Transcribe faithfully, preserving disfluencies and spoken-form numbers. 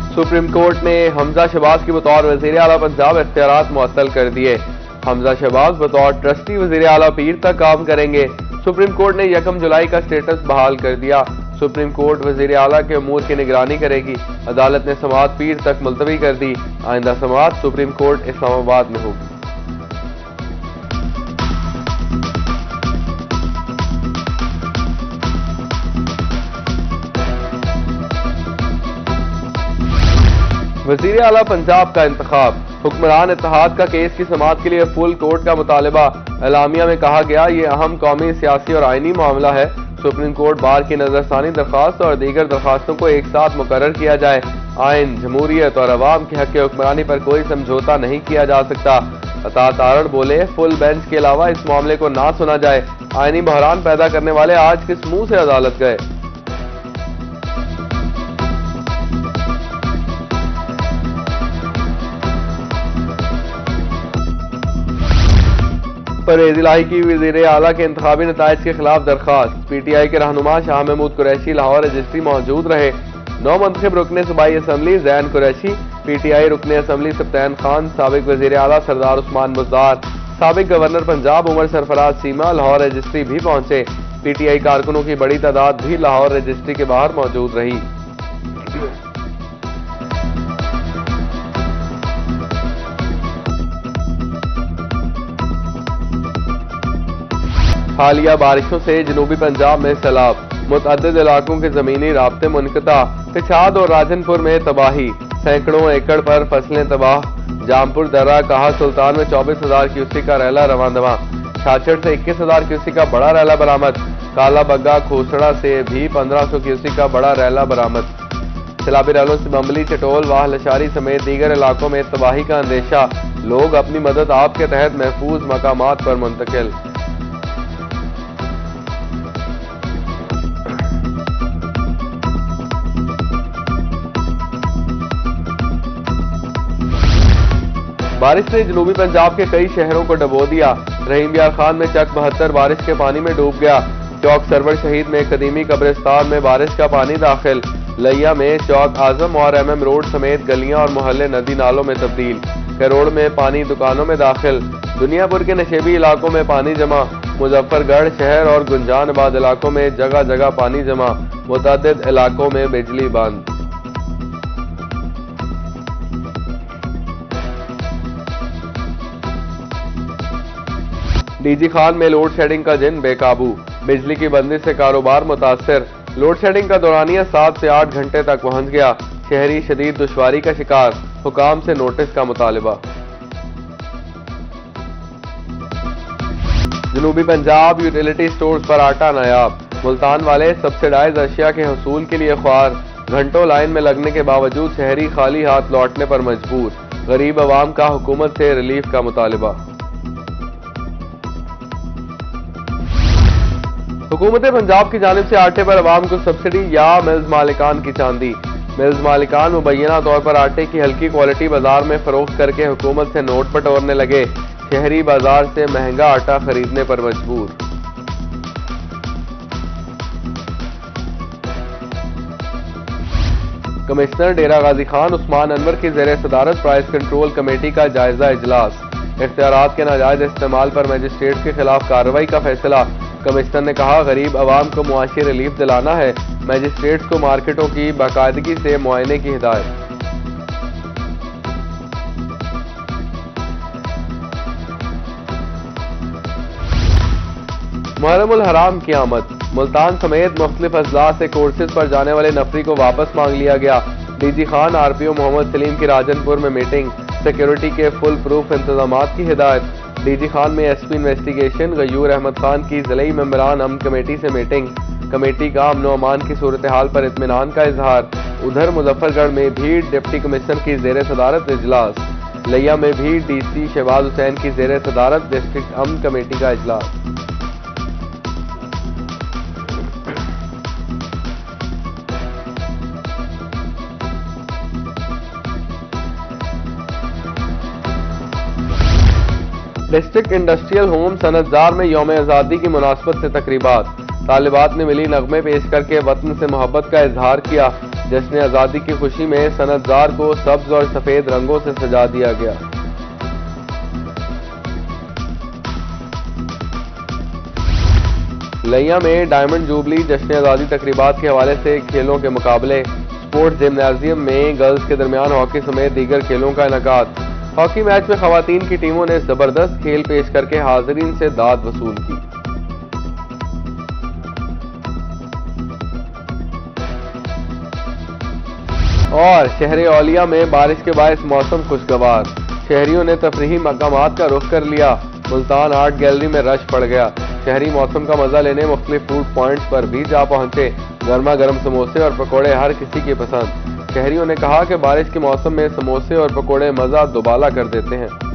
Supreme court ने हमजा शहबाज की बतौर वजीर आला पंजाब इख्तियारात मुअत्तल कर दिए। हमजा शहबाज बतौर ट्रस्टी वजीर आला पीर तक काम करेंगे। सुप्रीम कोर्ट ने यकम जुलाई का स्टेटस बहाल कर दिया। सुप्रीम कोर्ट वजीर आला के उमूर की निगरानी करेगी। अदालत ने समाअत पीर तक मुलतवी कर दी। आइंदा समाअत सुप्रीम कोर्ट इस्लामाबाद में होगी। वजीर आला पंजाब का इंतखाब। हुक्मरान इत्तेहाद का केस की समाअत के लिए फुल कोर्ट का मुतालिबा। एलामिया में कहा गया, ये अहम कौमी, सियासी और आईनी मामला है। सुप्रीम कोर्ट बार की नजरसानी दरखास्त और दीगर दरखास्तों को एक साथ मुकर्रर किया जाए। आइन, जमहूरियत और अवाम के हक हुक्मरानी पर कोई समझौता नहीं किया जा सकता। अता तारड़ बोले, फुल बेंच के अलावा इस मामले को ना सुना जाए। आईनी बहरान पैदा करने वाले आज किस मुंह से अदालत गए? परवेज इलाही की वजीर आला के इंतखाबी नताइज के खिलाफ दरखास्त। पी टी आई के रहनुमा शाह महमूद कुरैशी लाहौर रजिस्ट्री मौजूद रहे। नौ मंतखब रुकने सूबाई assembly Zain Qureshi, P T I रुकने असम्बली सब्तैन खान, साबिक वजीर आला सरदार उस्मान बुज़दार, साबिक गवर्नर पंजाब उमर सरफराज सीमा लाहौर रजिस्ट्री भी पहुंचे। पी टी आई कारकुनों की बड़ी तादाद भी लाहौर रजिस्ट्री के बाहर मौजूद रही। हालिया बारिशों से जनूबी पंजाब में सैलाब, मुतअद्दिद इलाकों के जमीनी राब्ते मुनक़ता। पिछाद और राजनपुर में तबाही, सैकड़ों एकड़ पर फसलें तबाह। जामपुर दर्रा कहा सुल्तान में चौबीस हजार क्यूसी का रैला रवांदवा। छाछड़ से इक्कीस हजार क्यूसी का बड़ा रैला बरामद। काला बग्गा खोसड़ा से भी पंद्रह सौ क्यूसी का बड़ा रैला बरामद। सैलाबी रैलों से बम्बली, चटोल, वाह लशारी समेत दीगर इलाकों में तबाही का अंदेशा। लोग अपनी मदद आपके तहत महफूज मकामात पर मुंतकिल। बारिश ने जनूबी पंजाब के कई शहरों को डबो दिया। रहीम यार खान में चक बहत्तर बारिश के पानी में डूब गया। चौक सरवर शहीद में कदीमी कब्रिस्तान में बारिश का पानी दाखिल। लिया में चौक आजम और एम एम रोड समेत गलियां और मोहल्ले नदी नालों में तब्दील। करोड़ में पानी दुकानों में दाखिल। दुनियापुर के नशेबी इलाकों में पानी जमा। मुजफ्फरगढ़ शहर और गुंजानाबाद इलाकों में जगह जगह पानी जमा। मुतअद्दिद इलाकों में बिजली बंद। डीजी खान में लोड शेडिंग का जिन बेकाबू। बिजली की बंदिश से कारोबार मुतासर। लोड शेडिंग का दौरानिया सात से आठ घंटे तक पहुंच गया। शहरी शदीद दुश्वारी का शिकार। हुकाम से नोटिस का मुतालिबा। जनूबी पंजाब यूटिलिटी स्टोर्स पर आटा नायाब। मुल्तान वाले सब्सिडाइज अशिया के हसूल के लिए ख्वार। घंटों लाइन में लगने के बावजूद शहरी खाली हाथ लौटने पर मजबूर। गरीब अवाम का हुकूमत से रिलीफ का मुतालिबा। हुकूमत पंजाब की जानिब से आटे पर अवाम को सब्सिडी या मिल्स मालिकान की चांदी। मिल्स मालिकान मुबैना तौर पर आटे की हल्की क्वालिटी बाजार में फरोख्त करके हुकूमत से नोट बटोरने लगे। शहरी बाजार से महंगा आटा खरीदने पर मजबूर। कमिश्नर डेरा गाजी खान उस्मान अनवर की ज़ेरे सदारत प्राइस कंट्रोल कमेटी का जायजा इजलास। इख्तियारात के नाजायज इस्तेमाल पर मजिस्ट्रेट के खिलाफ कार्रवाई का फैसला। कमिश्नर ने कहा, गरीब अवाम को मुआशी रिलीफ दिलाना है। मजिस्ट्रेट्स को मार्केटों की बाकायदगी से मुआयने की हिदायत। मुहर्रमुल हराम की आमद। मुल्तान समेत मुख्तलिफ अजला से कोर्सेज पर जाने वाले नफरी को वापस मांग लिया गया। DG Khan R P O Mohammad Saleem की राजनपुर में मीटिंग। सिक्योरिटी के फुल प्रूफ इंतजामात की हिदायत। डीजी खान में S P investigation Ghayoor Ahmed Khan की ज़िलई मेंबरान अमन कमेटी से मीटिंग। कमेटी का अमन अमान की सूरत हाल पर इत्मीनान का इजहार। उधर मुजफ्फरगढ़ में भी डिप्टी कमिश्नर की ज़ेरे सदारत इजलास। लिया में भी डी सी शहबाज हुसैन की ज़ेरे सदारत डिस्ट्रिक्ट अमन कमेटी का इजलास। डिस्ट्रिक्ट इंडस्ट्रियल होम सनतजार में यौम आज़ादी की मुनासबत से तकरीबात। तालिबात ने मिली नगमे पेश करके वतन से मोहब्बत का इजहार किया। जश्न आज़ादी की खुशी में सनतजार को सब्ज और सफेद रंगों से सजा दिया गया। लिया में डायमंड जुबली जश्न आज़ादी तकरीबात के हवाले से खेलों के मुकाबले, स्पोर्ट्स जिम्नाजियम में गर्ल्स के दरमियान हॉकी समेत दीगर खेलों का इनेकाद। हॉकी मैच में खवातीन की टीमों ने जबरदस्त खेल पेश करके हाजिरीन से दाद वसूल की। और शहर औलिया में बारिश के बायस मौसम खुशगवार, शहरियों ने तफरीही मकामात का रुख कर लिया। मुल्तान आर्ट गैलरी में रश पड़ गया। शहरी मौसम का मजा लेने मुख्तलिफ फूड पॉइंट्स पर भी जा पहुंचे। गर्मा गर्म समोसे और पकौड़े हर किसी की पसंद। शहरियों ने कहा कि बारिश के मौसम में समोसे और पकौड़े मजा दुबाला कर देते हैं।